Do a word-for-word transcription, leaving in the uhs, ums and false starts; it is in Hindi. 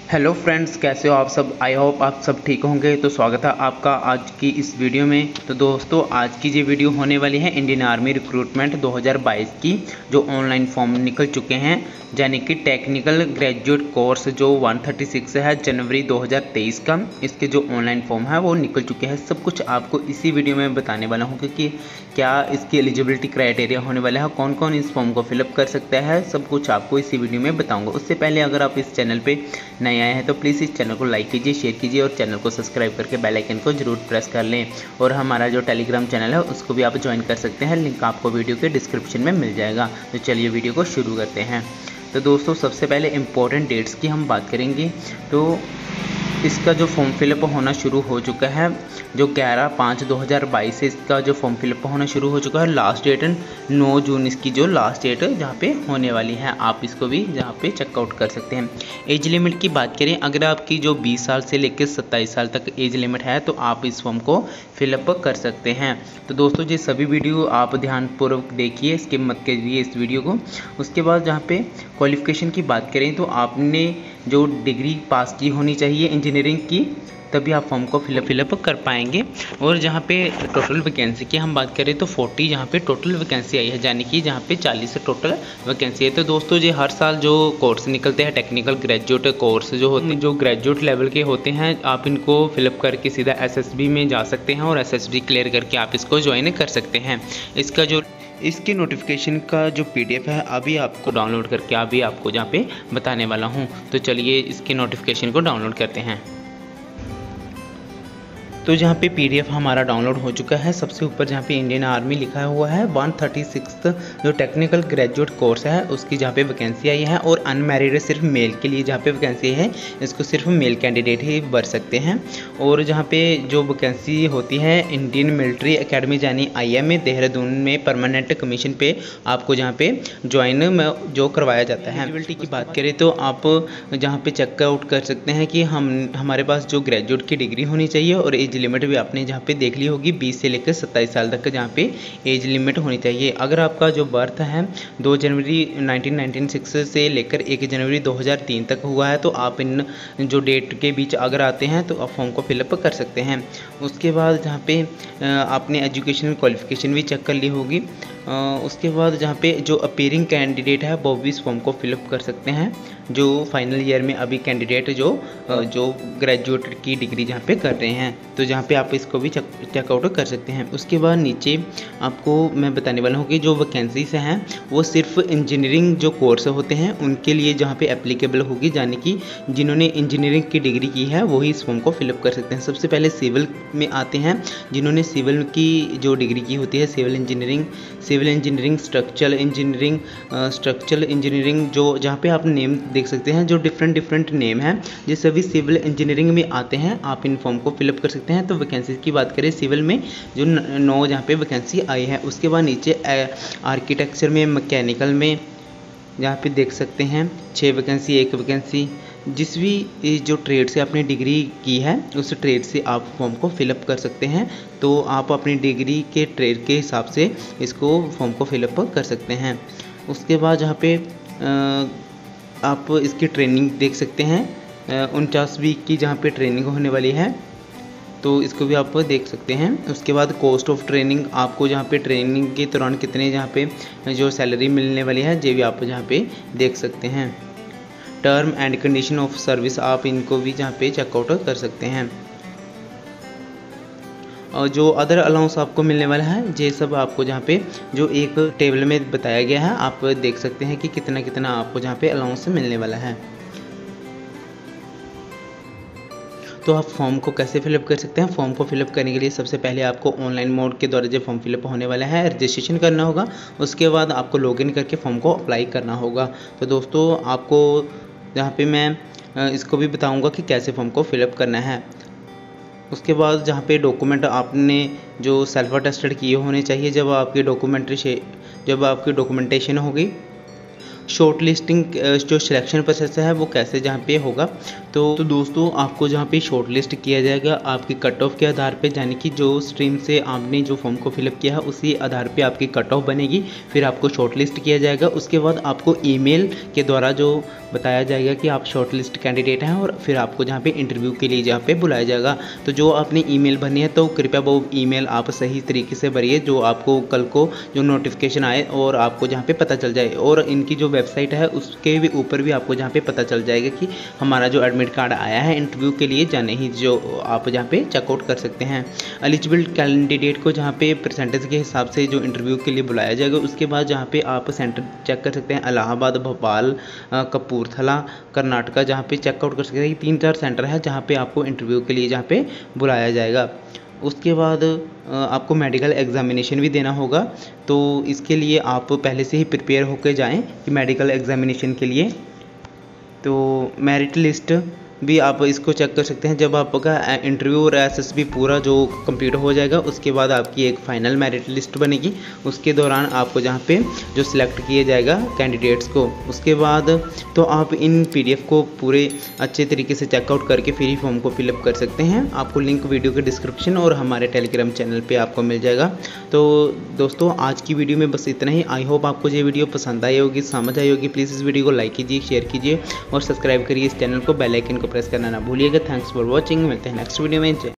हेलो फ्रेंड्स, कैसे हो आप सब। आई होप आप सब ठीक होंगे। तो स्वागत है आपका आज की इस वीडियो में। तो दोस्तों, आज की ये वीडियो होने वाली है इंडियन आर्मी रिक्रूटमेंट दो हज़ार बाईस की, जो ऑनलाइन फॉर्म निकल चुके हैं, यानी कि टेक्निकल ग्रेजुएट कोर्स जो एक सौ छत्तीस है जनवरी दो हज़ार तेईस का, इसके जो ऑनलाइन फॉर्म है वो निकल चुके हैं। सब कुछ आपको इसी वीडियो में बताने वाला हूँ कि क्या इसकी एलिजिबिलिटी क्राइटेरिया होने वाला है, कौन कौन इस फॉर्म को फिलअप कर सकता है, सब कुछ आपको इसी वीडियो में बताऊँगा। उससे पहले अगर आप इस चैनल पर नए आए हैं तो प्लीज़ इस चैनल को लाइक कीजिए, शेयर कीजिए और चैनल को सब्सक्राइब करके बेल आइकन को जरूर प्रेस कर लें। और हमारा जो टेलीग्राम चैनल है उसको भी आप ज्वाइन कर सकते हैं, लिंक आपको वीडियो के डिस्क्रिप्शन में मिल जाएगा। तो चलिए वीडियो को शुरू करते हैं। तो दोस्तों, सबसे पहले इम्पोर्टेंट डेट्स की हम बात करेंगे। तो इसका जो फॉर्म फिलअप होना शुरू हो चुका है, जो ग्यारह पाँच दो हज़ार बाईस से इसका जो फॉर्म फिलअप होना शुरू हो चुका है। लास्ट डेट नौ जून इसकी जो लास्ट डेट जहाँ पे होने वाली है, आप इसको भी जहाँ पे चेकआउट कर सकते हैं। एज लिमिट की बात करें, अगर आपकी जो बीस साल से लेकर सत्ताईस साल तक एज लिमिट है तो आप इस फॉर्म को फिलअप कर सकते हैं। तो दोस्तों, ये सभी वीडियो आप ध्यानपूर्वक देखिए, स्किप मत करिए इस वीडियो को। उसके बाद जहाँ पे क्वालिफिकेशन की बात करें तो आपने जो डिग्री पास की होनी चाहिए इंजीनियरिंग की, तभी आप फॉर्म को फिलअप फिलअप कर पाएंगे। और जहाँ पे टोटल वैकेंसी की हम बात करें तो चालीस जहाँ पे टोटल वैकेंसी आई है, यानी कि जहाँ पे चालीस टोटल वैकेंसी है। तो दोस्तों, ये हर साल जो कोर्स निकलते हैं टेक्निकल ग्रेजुएट कोर्स जो होते हैं, जो ग्रेजुएट लेवल के होते हैं, आप इनको फिलअप करके सीधा एसएसबी में जा सकते हैं और एसएसबी क्लियर करके आप इसको ज्वाइन कर सकते हैं। इसका जो इसकी नोटिफिकेशन का जो पीडीएफ है अभी आपको डाउनलोड करके अभी आपको जहाँ पे बताने वाला हूँ। तो चलिए इसकी नोटिफिकेशन को डाउनलोड करते हैं। तो जहाँ पे पीडीएफ हमारा डाउनलोड हो चुका है, सबसे ऊपर जहाँ पे इंडियन आर्मी लिखा हुआ है, एक सौ छत्तीस जो टेक्निकल ग्रेजुएट कोर्स है उसकी जहाँ पे वैकेंसी आई है। और अनमैरिड सिर्फ मेल के लिए जहाँ पे वैकेंसी है, इसको सिर्फ मेल कैंडिडेट ही भर सकते हैं। और जहाँ पे जो वैकेंसी होती है इंडियन मिलिट्री एकेडमी यानी आई एम ए देहरादून में परमानेंट कमीशन पे आपको जहाँ पे ज्वाइन जो करवाया जाता है। एलिजिबिलिटी की बात करें तो आप जहाँ पे चेकआउट कर सकते हैं कि हम हमारे पास जो ग्रेजुएट की डिग्री होनी चाहिए और एज लिमिट भी आपने जहाँ पे देख ली होगी, बीस से लेकर सत्ताईस साल तक जहाँ पे एज लिमिट होनी चाहिए। अगर आपका जो बर्थ है दो जनवरी नाइनटीन नाइंटी सिक्स से लेकर एक जनवरी दो हज़ार तीन तक हुआ है, तो आप इन जो डेट के बीच अगर आते हैं तो आप फॉर्म को फिलअप कर सकते हैं। उसके बाद जहाँ पे आपने एजुकेशनल क्वालिफिकेशन भी चेक कर ली होगी। उसके बाद जहाँ पे जो अपीयरिंग कैंडिडेट है वो भी इस फॉर्म को फिलअप कर सकते हैं, जो फाइनल ईयर में अभी कैंडिडेट जो जो ग्रेजुएट की डिग्री जहाँ पे कर रहे हैं, तो जहाँ पे आप इसको भी चेकआउट कर सकते हैं। उसके बाद नीचे आपको मैं बताने वाला हूँ कि जो वैकेंसीज हैं वो सिर्फ इंजीनियरिंग जो कोर्स होते हैं उनके लिए जहाँ पे एप्लीकेबल होगी, यानी कि जिन्होंने इंजीनियरिंग की डिग्री की है वही इस फॉर्म को फिलअप कर सकते हैं। सबसे पहले सिविल में आते हैं, जिन्होंने सिविल की जो डिग्री की होती है, civil engineering civil engineering structural engineering structural engineering जो जहाँ पे आप नेम देख सकते हैं, जो डिफरेंट डिफरेंट नेम हैं, ये सभी सिविल इंजीनियरिंग में आते हैं। आप इन फॉर्म को फिलअप कर सकते हैं। तो वैकेंसी की बात करें सिविल में जो नौ जहाँ पे वैकेंसी आई है। उसके बाद नीचे आर्किटेक्चर में, मैकेनिकल में जहाँ पे देख सकते हैं छः वैकेंसी, एक वैकेंसी। जिस भी जो ट्रेड से आपने डिग्री की है उस ट्रेड से आप फॉर्म को फिलअप कर सकते हैं। तो आप अपनी डिग्री के ट्रेड के हिसाब से इसको फॉर्म को फिलअप कर सकते हैं। उसके बाद जहाँ पे आप इसकी ट्रेनिंग देख सकते हैं, उनचास वीक की जहाँ पे ट्रेनिंग होने वाली है, तो इसको भी आप देख सकते हैं। उसके बाद कॉस्ट ऑफ ट्रेनिंग, आपको जहाँ पे ट्रेनिंग के दौरान कितने जहाँ पे जो सैलरी मिलने वाली है ये भी आप जहाँ पे देख सकते हैं। Term and condition of service, आप इनको भी जहाँ पे चेकआउट कर सकते हैं। और जो अदर अलाउंस आपको मिलने वाला है ये सब आपको जहाँ पे जो एक टेबल में बताया गया है, आप देख सकते हैं कि कितना कितना आपको जहाँ पे अलाउंस मिलने वाला है। तो आप फॉर्म को कैसे फिलअप कर सकते हैं? फॉर्म को फिलअप करने के लिए सबसे पहले आपको ऑनलाइन मोड के द्वारा जो फॉर्म फिलअप होने वाला है रजिस्ट्रेशन करना होगा। उसके बाद आपको लॉगिन करके फॉर्म को अप्लाई करना होगा। तो दोस्तों, आपको जहाँ पे मैं इसको भी बताऊंगा कि कैसे फॉर्म को फिलअप करना है। उसके बाद जहाँ पे डॉक्यूमेंट आपने जो सेल्फ अटेस्टेड किए होने चाहिए, जब आपकी डॉक्यूमेंट्री जब आपकी डॉक्यूमेंटेशन होगी। शॉर्ट लिस्टिंग जो सिलेक्शन प्रोसेस है वो कैसे जहाँ पे होगा, तो, तो दोस्तों आपको जहाँ पे शॉर्ट लिस्ट किया जाएगा आपकी कट ऑफ के आधार पे, यानी कि जो स्ट्रीम से आपने जो फॉर्म को फिलअप किया है उसी आधार पे आपकी कट ऑफ बनेगी। फिर आपको शॉर्ट लिस्ट किया जाएगा। उसके बाद आपको ईमेल के द्वारा जो बताया जाएगा कि आप शॉर्ट लिस्ट कैंडिडेट हैं और फिर आपको जहाँ पे इंटरव्यू के लिए जहाँ पे बुलाया जाएगा। तो जो आपने ईमेल भरनी है तो कृपया वो ईमेल आप सही तरीके से भरिए जो आपको कल को जो नोटिफिकेशन आए और आपको जहाँ पे पता चल जाए। और इनकी जो वेबसाइट है उसके भी ऊपर भी आपको जहाँ पे पता चल जाएगा कि हमारा जो एडमिट कार्ड आया है इंटरव्यू के लिए या नहीं, जो आप जहाँ पे चेकआउट कर सकते हैं। एलिजिबल कैंडिडेट को जहाँ पे परसेंटेज के हिसाब से जो इंटरव्यू के लिए बुलाया जाएगा। उसके बाद जहाँ पे आप सेंटर चेक कर सकते हैं, इलाहाबाद, भोपाल, कपूरथला, कर्नाटका, जहाँ पे चेकआउट कर सकते हैं। तीन चार सेंटर है जहाँ पे आपको इंटरव्यू के लिए जहाँ पे बुलाया जाएगा। उसके बाद आपको मेडिकल एग्जामिनेशन भी देना होगा, तो इसके लिए आप पहले से ही प्रिपेयर होकर जाएं कि मेडिकल एग्जामिनेशन के लिए। तो मेरिट लिस्ट भी आप इसको चेक कर सकते हैं। जब आपका इंटरव्यू और एसएसबी पूरा जो कंप्लीट हो जाएगा उसके बाद आपकी एक फाइनल मेरिट लिस्ट बनेगी। उसके दौरान आपको जहाँ पे जो सिलेक्ट किया जाएगा कैंडिडेट्स को, उसके बाद तो आप इन पीडीएफ को पूरे अच्छे तरीके से चेकआउट करके फ्री फॉर्म को फिलअप कर सकते हैं। आपको लिंक वीडियो के डिस्क्रिप्शन और हमारे टेलीग्राम चैनल पर आपको मिल जाएगा। तो दोस्तों आज की वीडियो में बस इतना ही। आई होप आपको ये वीडियो पसंद आई होगी, समझ आई होगी। प्लीज़ इस वीडियो को लाइक कीजिए, शेयर कीजिए और सब्सक्राइब करिए इस चैनल को। बेल आइकन को प्रेस करना ना भूलिएगा। Thanks for watching. मिलते हैं नेक्स्ट वीडियो में।